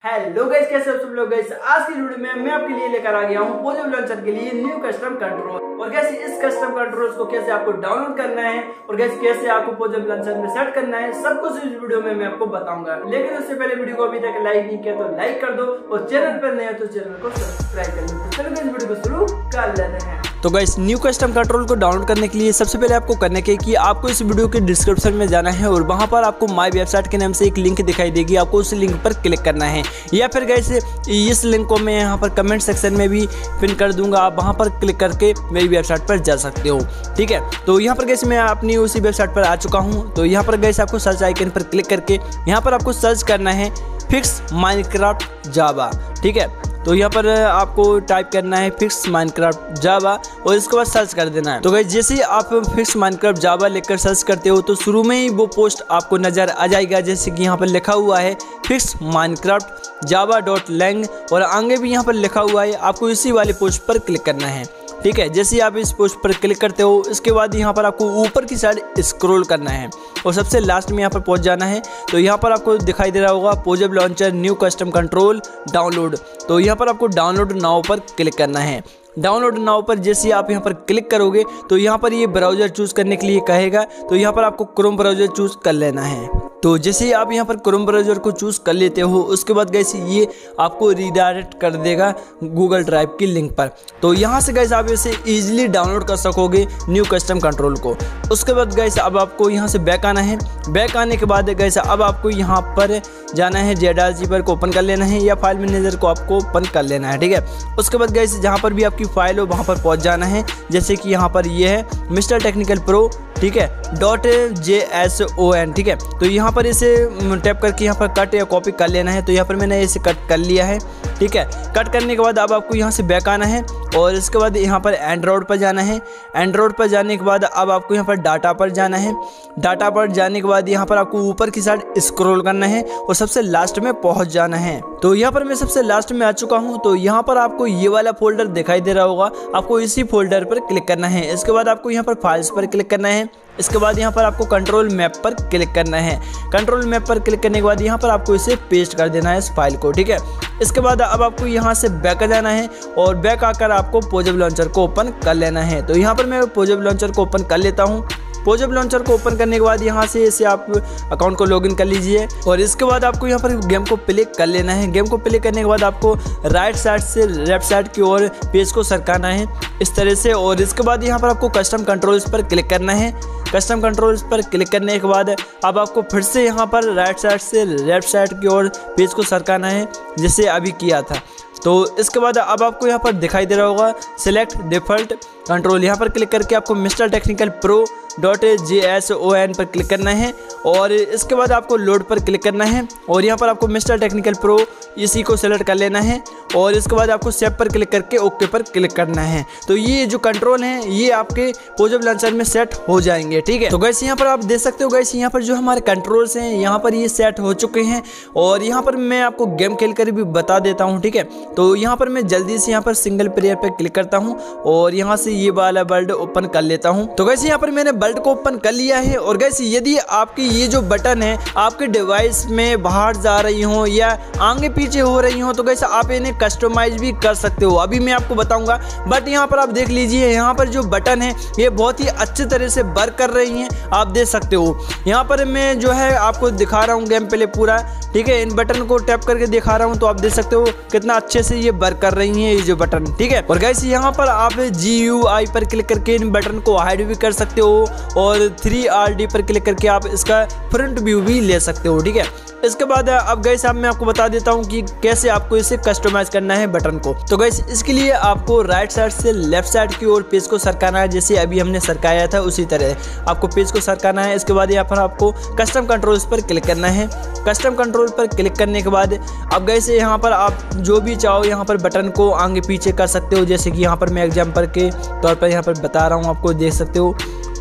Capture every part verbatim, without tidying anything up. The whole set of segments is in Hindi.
हेलो गाइस, कैसे हो सब लोग। गाइस आज की वीडियो में मैं आपके लिए लेकर आ गया हूं पोजेब लॉन्चर के लिए न्यू कस्टम कंट्रोल। और गाइस इस कस्टम कंट्रोल्स को कैसे आपको डाउनलोड करना है और गाइस कैसे आपको पोजेब लॉन्चर में सेट करना है, सब कुछ इस वीडियो में मैं आपको बताऊंगा। लेकिन उससे पहले वीडियो को अभी तक लाइक नहीं किया तो लाइक कर दो और चैनल पर नए हो तो चैनल को सब्सक्राइब कर लो। तो चलो गाइस वीडियो को शुरू कर लेते हैं। तो गाइस न्यू कस्टम कंट्रोल को डाउनलोड करने के लिए सबसे पहले आपको करने के कि आपको इस वीडियो के डिस्क्रिप्शन में जाना है और वहां पर आपको माय वेबसाइट के नाम से एक लिंक दिखाई देगी, आपको उस लिंक पर क्लिक करना है। या फिर गाइस इस लिंक को मैं यहाँ पर कमेंट सेक्शन में भी पिन कर दूंगा, आप वहां पर क्लिक करके मेरी वेबसाइट पर जा सकते हो। ठीक है, तो यहाँ पर गाइस मैं अपनी उसी वेबसाइट पर आ चुका हूँ। तो यहाँ पर गाइस आपको सर्च आइकन पर क्लिक करके यहाँ पर आपको सर्च करना है फिक्स माइनक्राफ्ट जावा। ठीक है, तो यहाँ पर आपको टाइप करना है फिक्स माइनक्राफ्ट जावा और इसके बाद सर्च कर देना है। तो गाइस जैसे ही आप फिक्स माइनक्राफ्ट जावा लेकर सर्च करते हो तो शुरू में ही वो पोस्ट आपको नजर आ जाएगा, जैसे कि यहाँ पर लिखा हुआ है fix Minecraft Java dot lang और आगे भी यहाँ पर लिखा हुआ है। आपको इसी वाले पोस्ट पर क्लिक करना है। ठीक है, जैसे ही आप इस पोस्ट पर क्लिक करते हो इसके बाद यहाँ पर आपको ऊपर की साइड स्क्रॉल करना है और सबसे लास्ट में यहाँ पर पहुँच जाना है। तो यहाँ पर आपको दिखाई दे रहा होगा Pojav launcher new custom control download. तो यहाँ पर आपको डाउनलोड नाउ पर क्लिक करना है। डाउनलोड नाउ पर जैसे आप यहाँ पर क्लिक करोगे तो यहाँ पर ये ब्राउज़र चूज करने के लिए कहेगा, तो यहाँ पर आपको क्रोम ब्राउज़र चूज कर लेना है। तो जैसे ही आप यहाँ पर क्रोम ब्राउज़र को चूज कर लेते हो उसके बाद गैस ये आपको रीडायरेक्ट कर देगा गूगल ड्राइव की लिंक पर। तो यहाँ से गैस आप इसे इजीली डाउनलोड कर सकोगे न्यू कस्टम कंट्रोल को। उसके बाद गैस अब आपको यहाँ से बैक आना है। बैक आने के बाद गैस अब आपको यहाँ पर जाना है जेडाजी पर को ओपन कर लेना है या फाइल मैनेजर को आपको ओपन कर लेना है। ठीक है, उसके बाद गैस जहाँ पर भी आपकी फाइल हो वहाँ पर पहुँच जाना है, जैसे कि यहाँ पर ये है मिस्टर टेक्निकल प्रो। ठीक है, dot J S O N. ठीक है, तो यहाँ पर इसे टैप करके यहाँ पर कट या कॉपी कर लेना है। तो यहाँ पर मैंने इसे कट कर लिया है। ठीक है, कट करने के बाद अब आपको यहाँ से बैक आना है और इसके बाद यहाँ पर एंड्रॉयड पर जाना है। एंड्रॉयड पर जाने के बाद अब आपको यहाँ पर डाटा पर जाना है। डाटा पर जाने के बाद यहाँ पर आपको ऊपर की साइड स्क्रॉल करना है और सबसे लास्ट में पहुँच जाना है। तो यहाँ पर मैं सबसे लास्ट में आ चुका हूँ। तो यहाँ पर आपको ये वाला फोल्डर दिखाई दे रहा होगा, आपको इसी फोल्डर पर क्लिक करना है। इसके बाद आपको यहाँ पर फाइल्स पर क्लिक करना है। इसके बाद यहाँ पर आपको कंट्रोल मैप पर क्लिक करना है। कंट्रोल मैप पर क्लिक करने के बाद यहाँ पर आपको इसे पेस्ट कर देना है इस फाइल को। ठीक है, इसके बाद अब आपको यहाँ से बैक आ जाना है और बैक आकर आपको पोजेब लॉन्चर को ओपन कर लेना है। तो यहाँ पर मैं पोजेब लॉन्चर को ओपन कर लेता हूँ। पोजेब लॉन्चर को ओपन करने के बाद यहाँ से इसे आप अकाउंट को लॉगिन कर लीजिए और इसके बाद आपको यहाँ पर गेम को प्ले कर लेना है। गेम को प्ले करने के बाद आपको राइट साइड से लेफ्ट साइड की ओर पेज को सरकाना है इस तरह से और इसके बाद यहाँ पर आपको कस्टम कंट्रोल्स पर क्लिक करना है। कस्टम कंट्रोल्स पर क्लिक करने के बाद अब आपको फिर से यहाँ पर राइट साइड से लेफ्ट साइड की ओर पेज को सरकाना है जैसे अभी किया था। तो इसके बाद अब आपको यहाँ पर दिखाई दे रहा होगा सिलेक्ट डिफ़ॉल्ट कंट्रोल। यहाँ पर क्लिक करके आपको mister technical pro dot J S O N पर क्लिक करना है और इसके बाद आपको लोड पर क्लिक करना है और यहाँ पर आपको मिस्टर टेक्निकल प्रो इसी को सेलेक्ट कर लेना है और इसके बाद आपको सेव पर क्लिक करके ओके पर क्लिक करना है। तो ये जो कंट्रोल हैं ये आपके पोजेब लॉन्चर में सेट हो जाएंगे। ठीक है, तो गैस यहाँ पर आप देख सकते हो गैस यहाँ पर जो हमारे कंट्रोल्स हैं यहाँ पर ये सेट हो चुके हैं और यहाँ पर मैं आपको गेम खेल कर भी बता देता हूँ। ठीक है, तो यहाँ पर मैं जल्दी से यहाँ पर सिंगल प्लेयर पर क्लिक करता हूँ और यहाँ से ये वाला वर्ल्ड ओपन कर लेता हूँ। तो गैस यहाँ पर मैंने वर्ल्ड को ओपन कर लिया है और गैस यदि आपकी ये जो बटन है आपके डिवाइस में बाहर जा रही हो या आगे पीछे हो रही हो तो गैस आप इन्हें कस्टमाइज भी कर सकते हो, अभी मैं आपको बताऊंगा। बट यहाँ पर आप देख लीजिए यहाँ पर जो बटन है ये बहुत ही अच्छे तरह से वर्क कर रही हैं, आप देख सकते हो। यहाँ पर मैं जो है आपको दिखा रहा हूँ गेम प्ले पूरा। ठीक है, इन बटन को टैप करके दिखा रहा हूँ तो आप देख सकते हो कितना अच्छे से ये वर्क कर रही हैं ये जो बटन। ठीक है, और गैस यहाँ पर आप जी यू आई पर क्लिक करके इन बटन को हाइड भी कर सकते हो और थ्री आर डी पर क्लिक करके आप इसका फ्रंट व्यू भी ले सकते हो। ठीक है, इसके बाद अब गैस अब मैं आपको बता देता हूँ कि कैसे आपको इसे कस्टमाइज करना है बटन को। तो गैस इसके लिए आपको राइट साइड से लेफ्ट साइड की ओर पेज को सरकाना है, जैसे अभी हमने सरकाया था उसी तरह आपको पेज को सरकाना है। इसके बाद यहाँ पर आपको कस्टम कंट्रोल्स पर क्लिक करना है। कस्टम कंट्रोल पर क्लिक करने के बाद अब गैस यहाँ पर आप जो भी चाहो यहाँ पर बटन को आगे पीछे कर सकते हो, जैसे कि यहाँ पर मैं एग्जाम्पल के तौर पर यहाँ पर बता रहा हूँ आपको, देख सकते हो।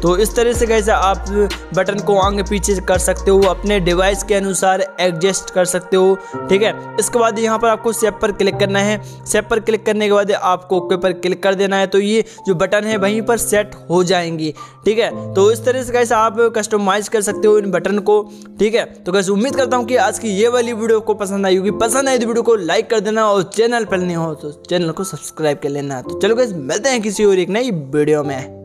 तो इस तरह से गाइस आप बटन को आगे पीछे कर सकते हो, अपने डिवाइस के अनुसार एडजस्ट कर सकते हो। ठीक है, इसके बाद यहाँ पर आपको सेव पर क्लिक करना है। सेव पर क्लिक करने के बाद आपको ओके पर क्लिक कर देना है। तो ये जो बटन है वहीं पर सेट हो जाएंगी। ठीक है, तो इस तरह से गाइस आप कस्टमाइज कर सकते हो इन बटन को। ठीक है, तो गाइस उम्मीद करता हूँ कि आज की ये वाली वीडियो को पसंद आई होगी। पसंद आई तो वीडियो को लाइक कर देना और चैनल पर नहीं हो तो चैनल को सब्सक्राइब कर लेना। तो चलो गाइस मिलते हैं किसी और एक नई वीडियो में।